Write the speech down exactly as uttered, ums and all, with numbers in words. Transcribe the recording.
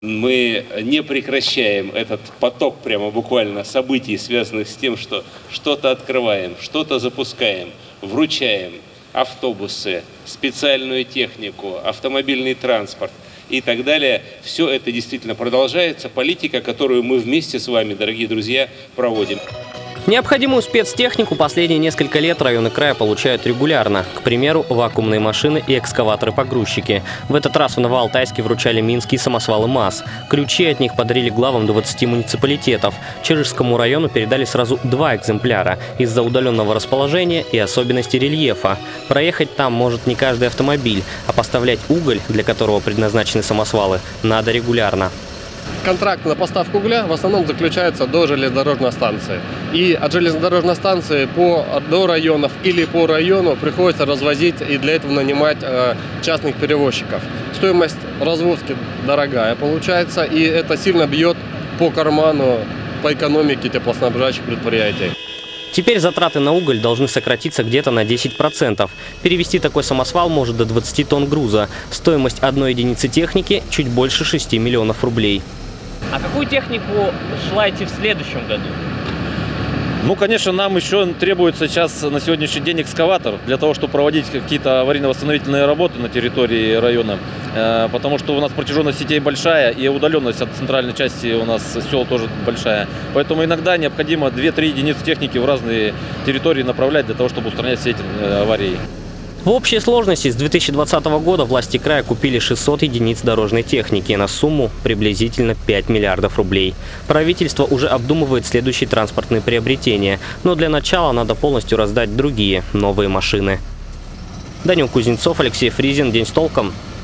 Мы не прекращаем этот поток прямо буквально событий, связанных с тем, что что-то открываем, что-то запускаем, вручаем автобусы, специальную технику, автомобильный транспорт и так далее. Все это действительно продолжается. Политика, которую мы вместе с вами, дорогие друзья, проводим. Необходимую спецтехнику последние несколько лет районы края получают регулярно. К примеру, вакуумные машины и экскаваторы-погрузчики. В этот раз в Новоалтайске вручали минские самосвалы МАЗ. Ключи от них подарили главам двадцати муниципалитетов. Чижскому району передали сразу два экземпляра из-за удаленного расположения и особенностей рельефа. Проехать там может не каждый автомобиль, а поставлять уголь, для которого предназначены самосвалы, надо регулярно. Контракт на поставку угля в основном заключается до железнодорожной станции. И от железнодорожной станции по, до районов или по району приходится развозить и для этого нанимать э, частных перевозчиков. Стоимость развозки дорогая получается, и это сильно бьет по карману, по экономике теплоснабжающих предприятий. Теперь затраты на уголь должны сократиться где-то на десять процентов. Перевести такой самосвал может до двадцати тонн груза. Стоимость одной единицы техники чуть больше шести миллионов рублей. А какую технику желаете в следующем году? Ну, конечно, нам еще требуется сейчас на сегодняшний день экскаватор для того, чтобы проводить какие-то аварийно-восстановительные работы на территории района. Потому что у нас протяженность сетей большая и удаленность от центральной части у нас сел тоже большая. Поэтому иногда необходимо две-три единицы техники в разные территории направлять для того, чтобы устранять все эти аварии. В общей сложности с две тысячи двадцатого года власти края купили шестьсот единиц дорожной техники на сумму приблизительно пять миллиардов рублей. Правительство уже обдумывает следующие транспортные приобретения, но для начала надо полностью раздать другие новые машины. Данил Кузнецов, Алексей Фризин. День с толком.